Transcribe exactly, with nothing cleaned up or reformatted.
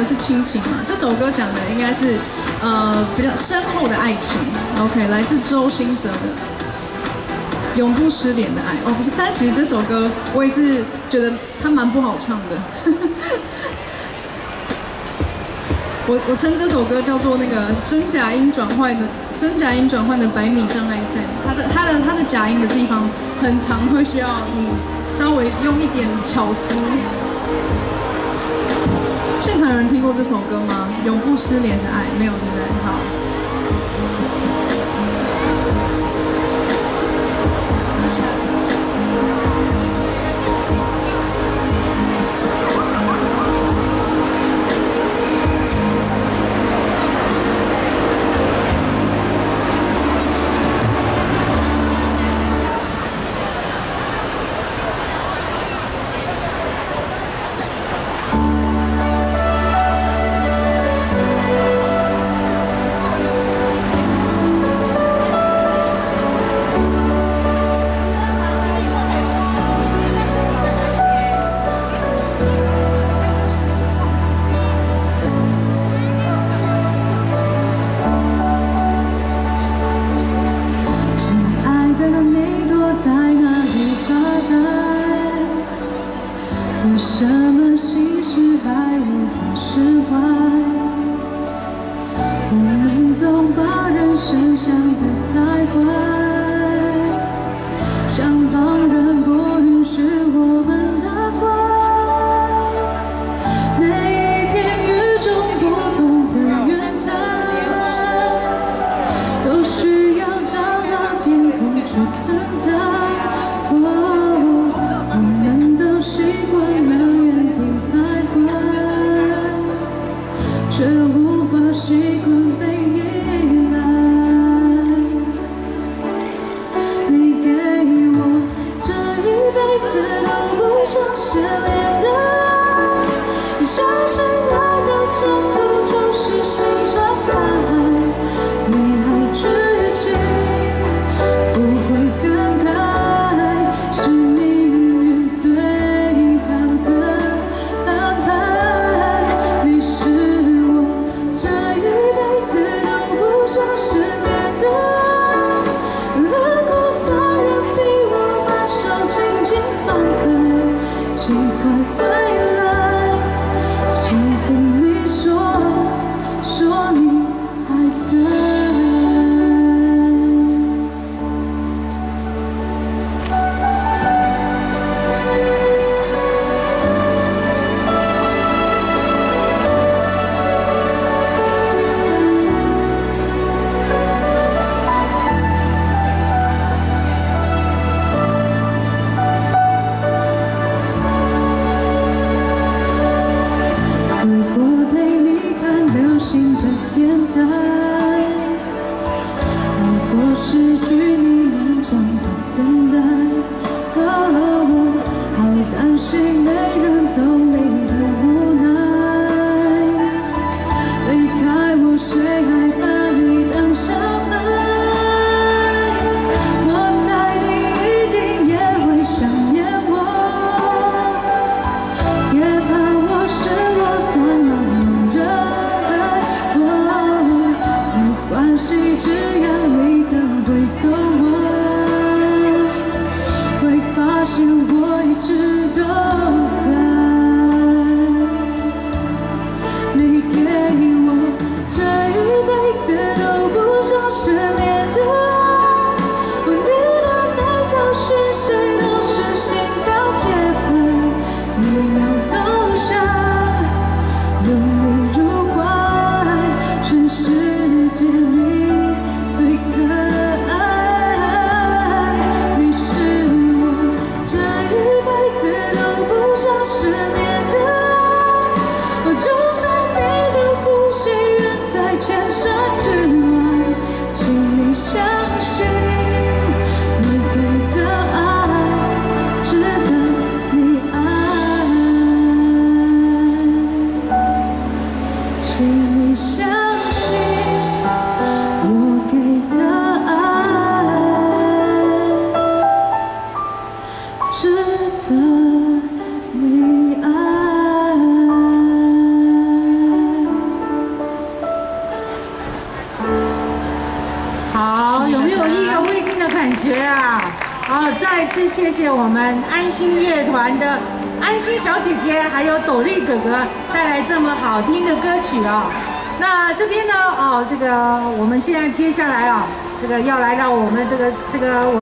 是亲情嘛，这首歌讲的应该是呃比较深厚的爱情。OK， 来自周兴哲的《永不失联的爱》。哦，不是，但其实这首歌我也是觉得它蛮不好唱的。我我称这首歌叫做那个真假音转换的真假音转换的百米障碍赛。它的它的它的假音的地方很常会需要你稍微用一点巧思。现场有人听过这首歌吗？永不失联的爱，没有对不对？好。 有什么心事还无法释怀？我们总把人生想得太坏，像旁人不允许我们大怪。每一片与众不同的云彩，都需要找到天空去存在。哦 却无法习惯被依赖。你给我这一辈子都不想失联的爱，相信爱的征途就是星辰大海，美好剧情不会更改，是命运最好的安排。你是。 像失联的爱，何苦残忍逼我把手紧紧放开？请快回来，想听你说，说你还在。 走过陪你看流星的天台，路过失去你漫长的等待。哦，好担心没人懂你的无奈。离开我，谁还把你当小孩？我猜你一定也会想念我，也怕我失落。 在茫茫人海，哦，没关系，只要你肯回头望，会发现我一直都在。你给我这一辈子都不想失联的爱，问你的每条讯息都是心跳节拍，每秒都想。 拥你入怀，全世界你最可爱。你是我这一辈子都不想失联的爱，就算你的呼吸远在千山之外，请你相信，你给的爱值得你爱。 请你相信，我给的爱值得你爱。 好，有没有意犹未尽的感觉啊？好，再次谢谢我们安心乐团的安心小姐姐，还有斗笠哥哥带来这么好听的歌曲哦。那这边呢，哦，这个我们现在接下来啊，这个要来到我们这个这个。